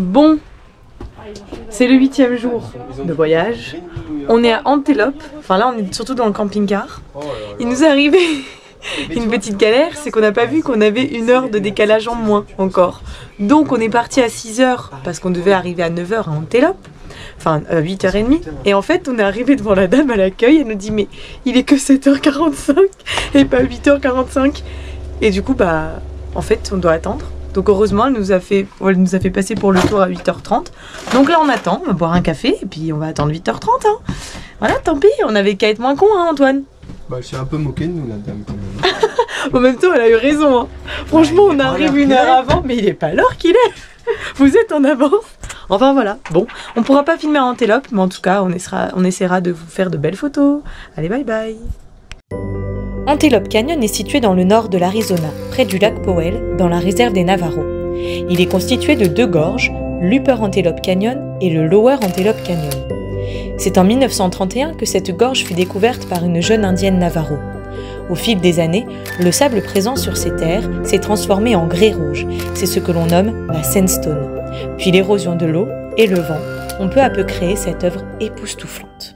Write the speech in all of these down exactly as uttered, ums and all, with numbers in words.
Bon, c'est le huitième jour de voyage. On est à Antelope, enfin là on est surtout dans le camping-car. Il nous est arrivé une petite galère, c'est qu'on n'a pas vu qu'on avait une heure de décalage en moins encore. Donc on est parti à six heures parce qu'on devait arriver à neuf heures à Antelope. Enfin euh, huit heures trente, et en fait on est arrivé devant la dame à l'accueil, elle nous dit mais il est que sept heures quarante-cinq et pas huit heures quarante-cinq. Et du coup bah en fait on doit attendre. Donc heureusement elle nous a fait, elle nous a fait passer pour le tour à huit heures trente. Donc là on attend, on va boire un café et puis on va attendre huit heures trente hein. Voilà, tant pis, on avait qu'à être moins con hein Antoine. Bah elle s'est un peu moquée de nous la dame quand même. En même temps elle a eu raison hein. Franchement on arrive une heure avant mais il est pas l'heure qu'il est. Vous êtes en avance. Enfin voilà, bon, on pourra pas filmer à Antelope, mais en tout cas, on essaiera, on essaiera de vous faire de belles photos. Allez, bye bye. Antelope Canyon est situé dans le nord de l'Arizona, près du lac Powell, dans la réserve des Navajos. Il est constitué de deux gorges, l'Upper Antelope Canyon et le Lower Antelope Canyon. C'est en mille neuf cent trente et un que cette gorge fut découverte par une jeune indienne Navajo. Au fil des années, le sable présent sur ces terres s'est transformé en grès rouge. C'est ce que l'on nomme la sandstone. Puis l'érosion de l'eau et le vent ont peu à peu créé cette œuvre époustouflante.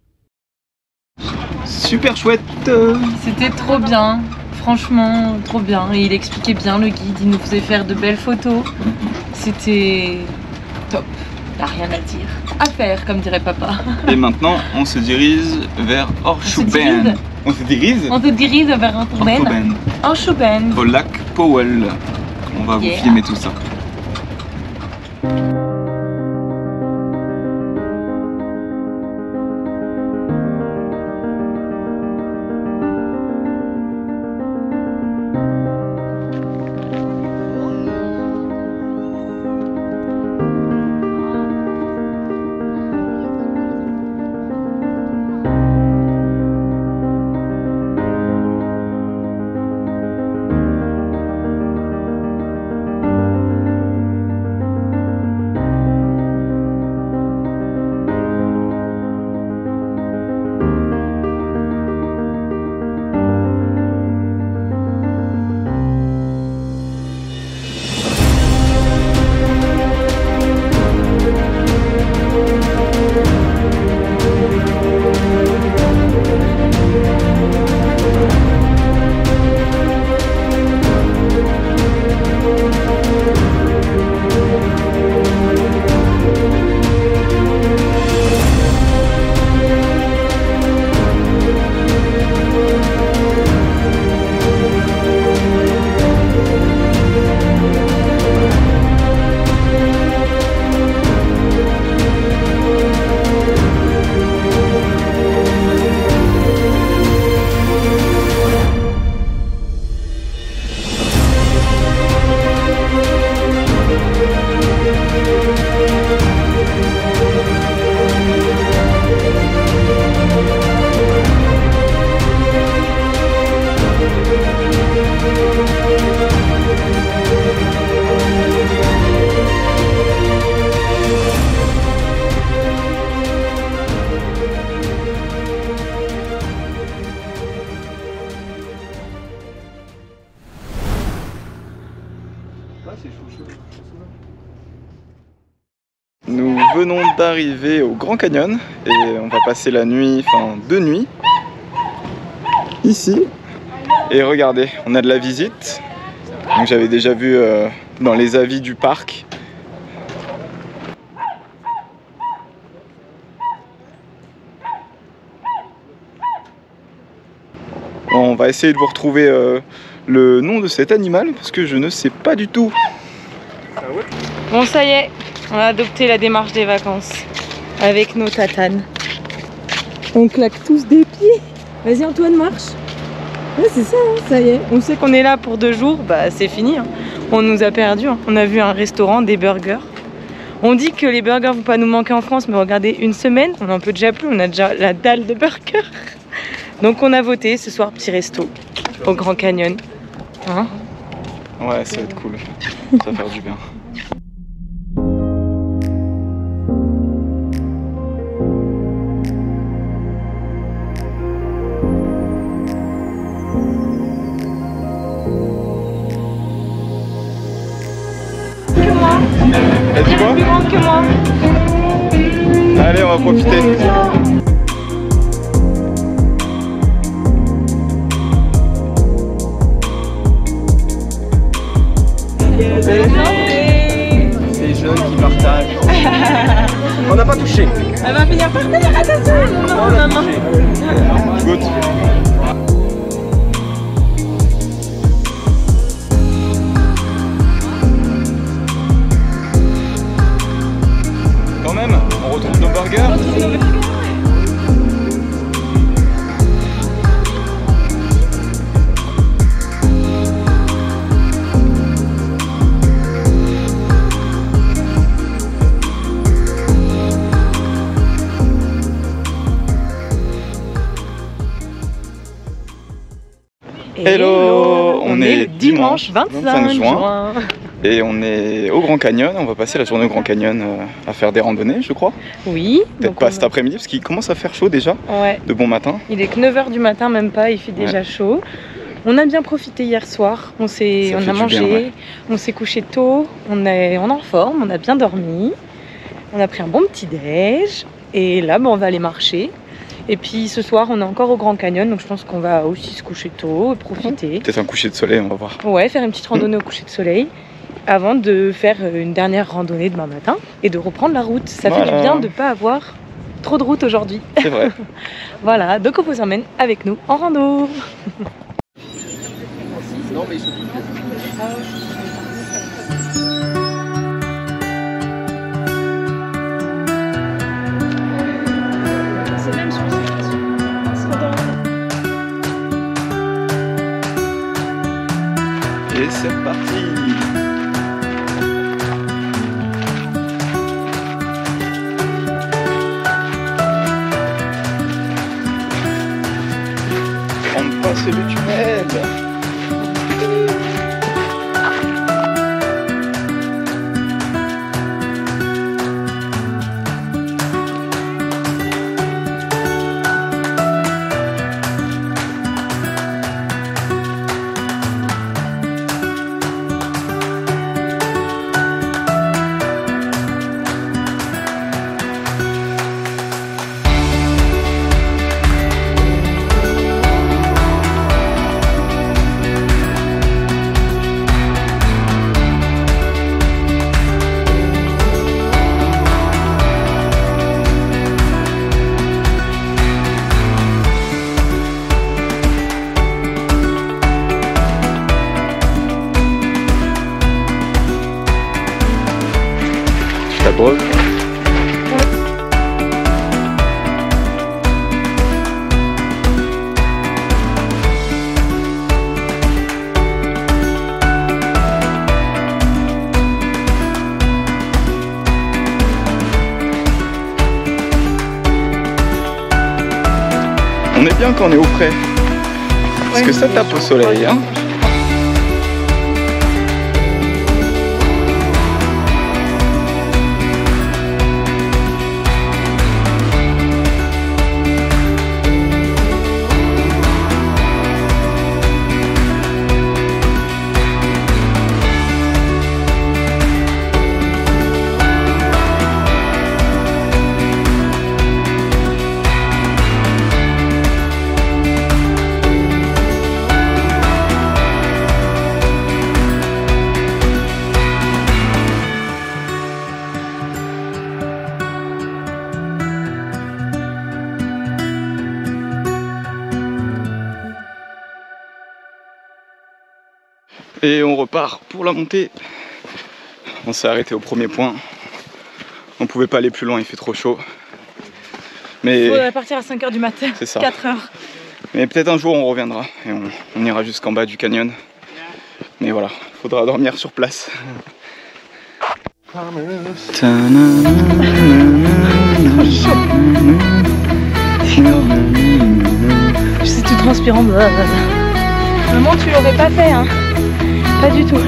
Super chouette. C'était trop bien, franchement trop bien. Et il expliquait bien le guide, il nous faisait faire de belles photos. C'était top, y'a rien à dire. À faire, comme dirait papa. Et maintenant, on se dirige vers Horseshoe. On se dirige On se dirige vers Horseshoe. Horseshoe. Au lac Powell. On va Yeah. vous filmer tout ça. Nous venons d'arriver au Grand Canyon et on va passer la nuit, enfin deux nuits, ici. Et regardez, on a de la visite. Donc j'avais déjà vu euh, dans les avis du parc. Bon, on va essayer de vous retrouver euh, le nom de cet animal parce que je ne sais pas du tout. Bon ça y est, on a adopté la démarche des vacances avec nos tatanes. On claque tous des pieds. Vas-y Antoine, marche. Ouais c'est ça, hein, ça y est. On sait qu'on est là pour deux jours, bah c'est fini. Hein. On nous a perdu. Hein. On a vu un restaurant, des burgers. On dit que les burgers vont pas nous manquer en France, mais regardez, une semaine, on en peut déjà plus. On a déjà la dalle de burgers. Donc on a voté ce soir petit resto au Grand Canyon. Hein? Ouais, ça va être cool. Ça va faire du bien. Que moi Elle dit quoi? Plus grande que moi. Allez, on va profiter. Ces jeunes qui partagent. On n'a pas touché. Elle va finir par tenir, attention. Non, non, non. Goûte. Quand même, on retrouve nos burgers. Hello, on est dimanche vingt-cinq juin et on est au Grand Canyon. On va passer la journée au Grand Canyon euh, à faire des randonnées, je crois. Oui. Peut-être pas cet après-midi parce qu'il commence à faire chaud déjà. Ouais. De bon matin. Il est que neuf heures du matin, même pas, il fait déjà ouais. chaud. On a bien profité hier soir, on, s'est, on a mangé, bien, ouais. on s'est couché tôt, on est, on est en forme, on a bien dormi, on a pris un bon petit déj et là bon, on va aller marcher. Et puis ce soir on est encore au Grand Canyon, donc je pense qu'on va aussi se coucher tôt et profiter. Peut-être un coucher de soleil, on va voir. Ouais, faire une petite randonnée mmh. au coucher de soleil avant de faire une dernière randonnée demain matin et de reprendre la route. Ça voilà. fait du bien de ne pas avoir trop de route aujourd'hui. C'est vrai. Voilà, donc on vous emmène avec nous en rando. Non, mais et c'est parti. On passe le tunnel. Bref. On est bien quand on est au frais, parce ouais, que ça tape au soleil. Hein. Et on repart pour la montée. On s'est arrêté au premier point. On pouvait pas aller plus loin, il fait trop chaud. Mais il faut partir à cinq heures du matin. C'est ça. quatre heures. Mais peut-être un jour on reviendra et on, on ira jusqu'en bas du canyon. Mais voilà, faudra dormir sur place. Je suis tout transpirant. Maman, tu l'aurais pas fait, hein? Pas du tout.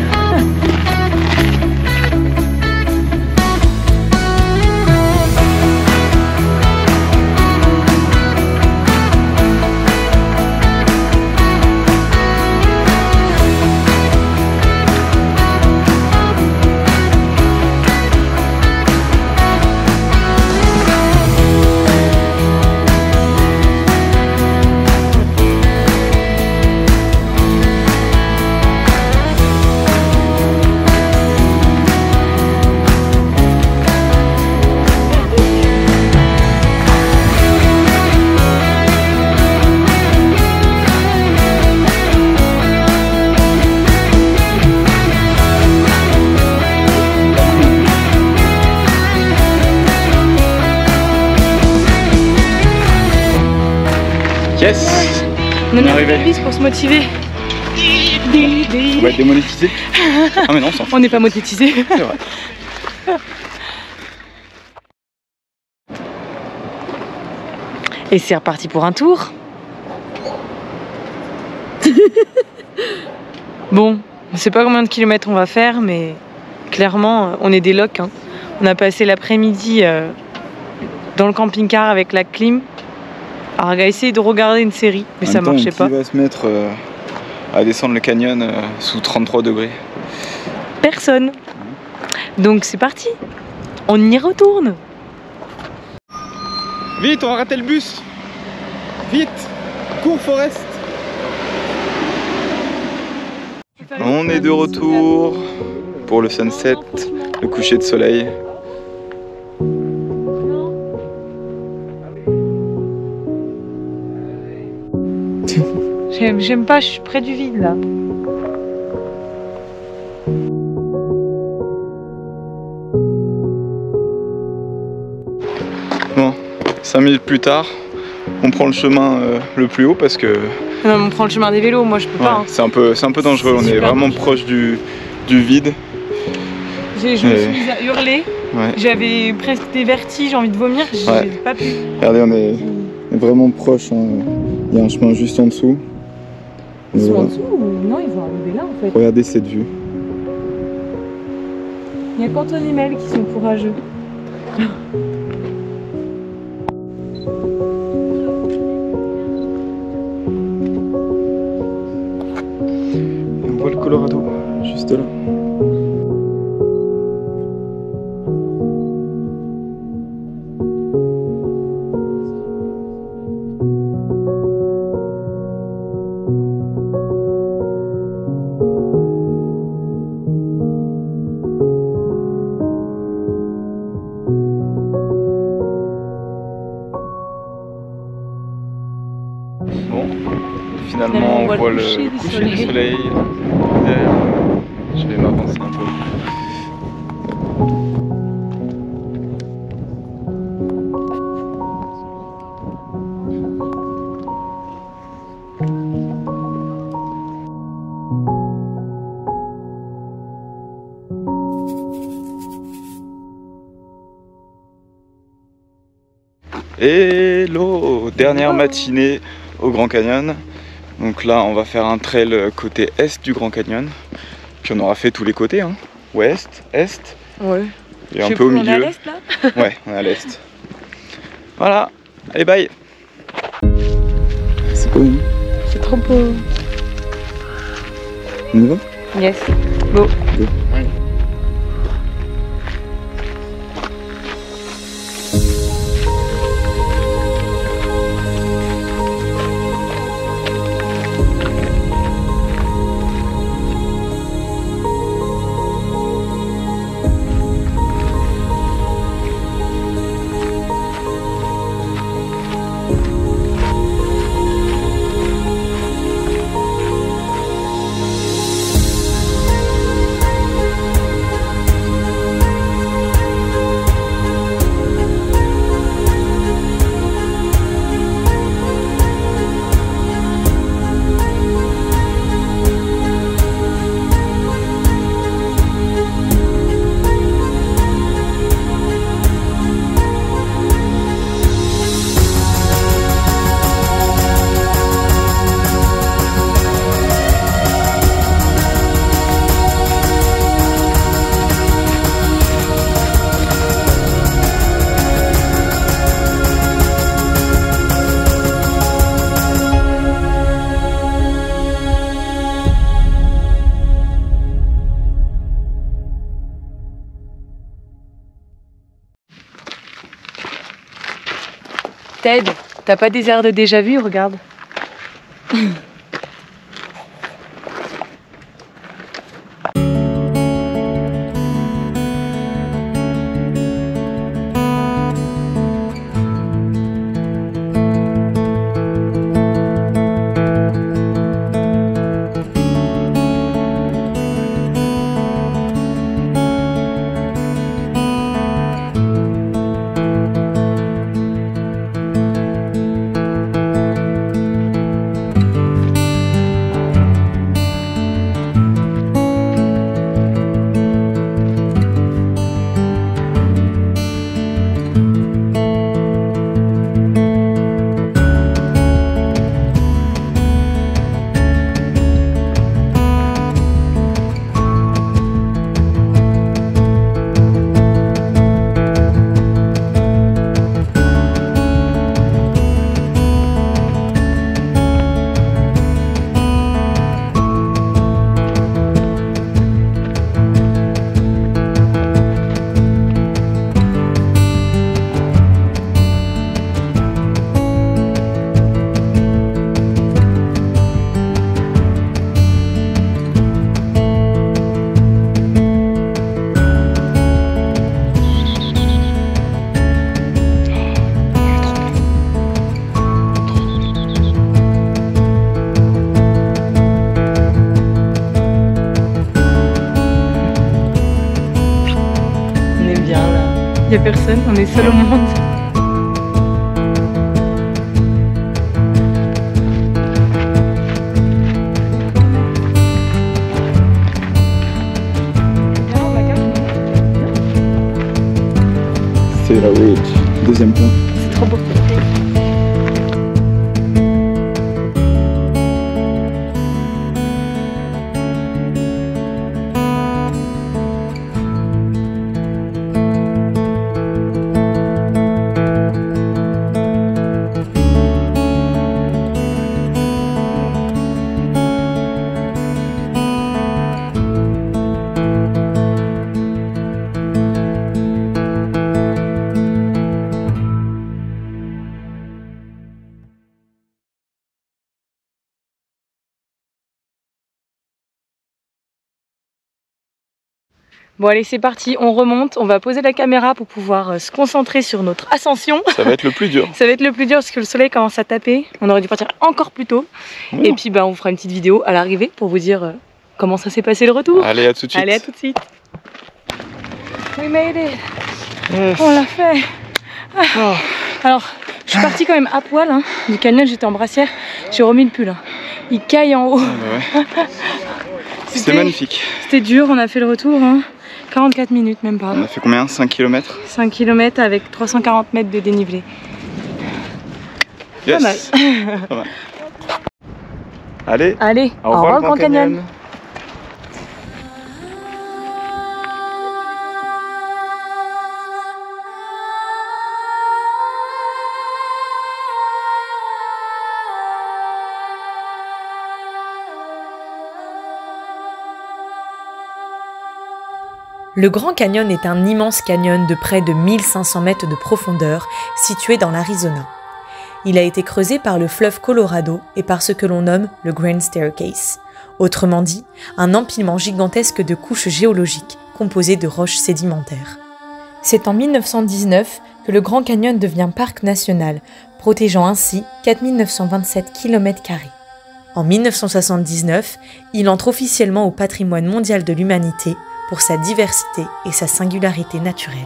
Yes! On On est a arrivé. arrivé pour se motiver. On va être démonétisé. Ah mais non, on s'en fout. On n'est pas monétisé. C'est vrai. Et c'est reparti pour un tour. Bon, je sais pas combien de kilomètres on va faire, mais clairement, on est des locs. Hein. On a passé l'après-midi euh, dans le camping-car avec la clim. Alors, on a essayé de regarder une série, mais ça marchait pas. Qui va se mettre euh, à descendre le canyon euh, sous trente-trois degrés? Personne. Donc c'est parti. On y retourne. Vite, on va rater le bus. Vite, cours Forest. On est de retour pour le sunset, le coucher de soleil. J'aime pas, je suis près du vide là. Bon, cinq minutes plus tard, on prend le chemin euh, le plus haut parce que Non, mais on prend le chemin des vélos, moi je peux ouais, pas. Hein. c'est un peu, c'est un peu dangereux, on est super vraiment dangereux. proche du, du vide. J'ai- Je me Et- suis mise à hurler, Ouais. j'avais presque des vertiges, j'ai envie de vomir, j'ai Ouais. pas pu. Regardez, on est, on est vraiment proche, hein. Il y a un chemin juste en dessous. Ils sont en Voilà. dessous ou non, ils vont arriver là en fait. Regardez cette vue. Il y a qu'Antoine et Mel qui sont courageux. On voit le Colorado, juste là. Bon, finalement on voit le coucher du soleil derrière. Je vais m'avancer un peu. Hello, dernière matinée au Grand Canyon. Donc là on va faire un trail côté est du Grand Canyon. Puis on aura fait tous les côtés, hein. Ouest, est Ouais. et un peu au On est à milieu. l'est là. Ouais, on est à l'est. Voilà, allez bye. C'est pas où? C'est trop beau. On y va? Yes. Go. Ted, t'as pas des airs de déjà vu, regarde. n'y a personne, on est seul au monde. C'est la Ridge, deuxième point. C'est trop beau. Bon allez, c'est parti, on remonte, on va poser la caméra pour pouvoir euh, se concentrer sur notre ascension. Ça va être le plus dur. Ça va être le plus dur parce que le soleil commence à taper, on aurait dû partir encore plus tôt. Mmh. Et puis bah, on vous fera une petite vidéo à l'arrivée pour vous dire euh, comment ça s'est passé le retour. Allez, à tout de suite. Allez, à tout de suite. We made it. Yes. On l'a fait. Ah. Oh. Alors, je suis partie quand même à poil hein, du canyon, j'étais en brassière, j'ai remis le pull. Hein. Il caille en haut. Ah, bah ouais. C'était magnifique. C'était dur, on a fait le retour. Hein. quarante-quatre minutes, même pas. On a fait combien? cinq kilomètres? cinq kilomètres avec trois cent quarante mètres de dénivelé. Yes. Pas mal. Pas mal. Allez, Allez, au revoir, au revoir le Grand Canyon. Canyon. Le Grand Canyon est un immense canyon de près de mille cinq cents mètres de profondeur situé dans l'Arizona. Il a été creusé par le fleuve Colorado et par ce que l'on nomme le Grand Staircase, autrement dit, un empilement gigantesque de couches géologiques composées de roches sédimentaires. C'est en mille neuf cent dix-neuf que le Grand Canyon devient parc national, protégeant ainsi quatre mille neuf cent vingt-sept kilomètres carrés. En mille neuf cent soixante-dix-neuf, il entre officiellement au patrimoine mondial de l'humanité pour sa diversité et sa singularité naturelle.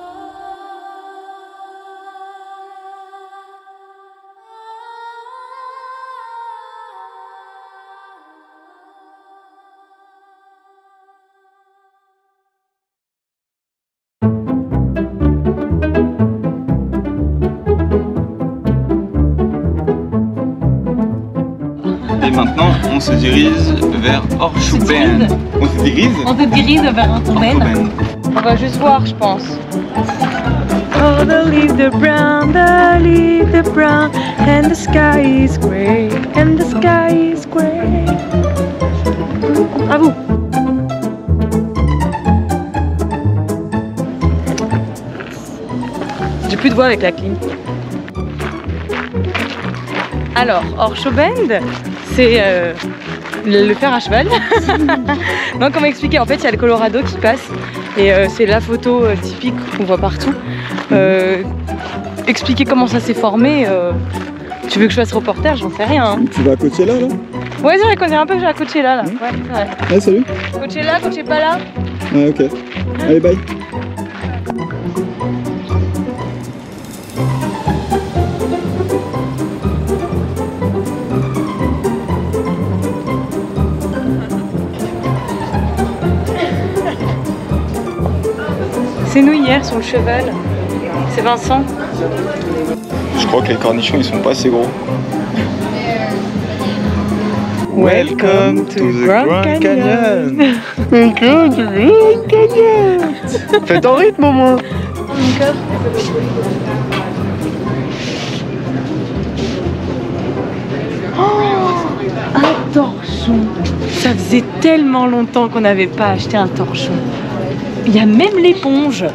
Et maintenant, on se dirige vers Horseshoe Bend. On se dirige On se dirige vers Horseshoe Bend. On va juste voir, je pense. Oh, the leaves are brown, the leaves are brown, and the sky is grey, and the sky is grey. À vous. J'ai plus de voix avec la clim. Alors, Horseshoe Bend, c'est euh, le, le fer à cheval. Donc on va expliquer, en fait il y a le Colorado qui passe et euh, c'est la photo euh, typique qu'on voit partout. Euh, expliquer comment ça s'est formé, euh, tu veux que je fasse reporter, j'en sais rien. Hein. Tu vas à Coachella là? Ouais, je connais un peu que j'ai à Coachella là. Mmh. Ouais, c'est vrai. Ouais, salut. Coachella, Coachella. Ouais, ok. Allez, bye. C'est nous hier sur le cheval. C'est Vincent. Je crois que les cornichons ils sont pas assez gros. Welcome to the Grand Canyon. Welcome to the Grand Canyon. Fais ton rythme au moins. Oh, un torchon. Ça faisait tellement longtemps qu'on n'avait pas acheté un torchon. Il y a même l'éponge.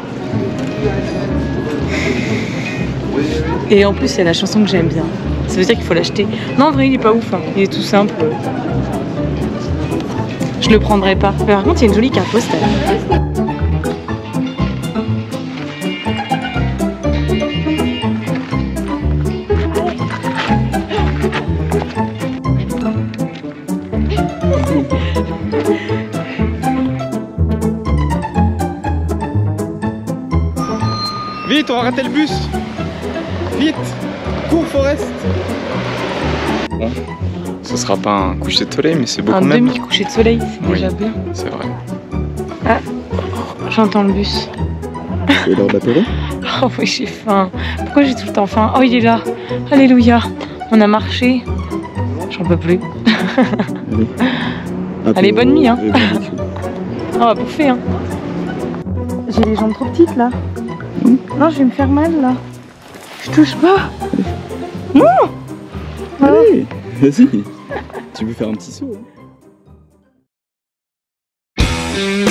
Et en plus, c'est la chanson que j'aime bien. Ça veut dire qu'il faut l'acheter. Non, en vrai, il est pas ouf. Hein. Il est tout simple. Je le prendrai pas. Mais par contre, il y a une jolie carte postale. vite, on va rater le bus. Vite, cours Forest. Bon, ce sera pas un coucher de soleil, mais c'est beau Un quand même. demi coucher de soleil, c'est Oui, déjà bien. c'est vrai. Ah, j'entends le bus. C'est l'heure d'apéro. Oh oui, j'ai faim. Pourquoi j'ai tout le temps faim? Oh, il est là. Alléluia. On a marché. J'en peux plus. Allez. Allez, bonne nuit, hein. On va bouffer, hein. J'ai les jambes trop petites, là. Mmh. Non, je vais me faire mal, là. Je touche pas. Non. Allez, vas-y. Tu veux faire un petit saut, hein.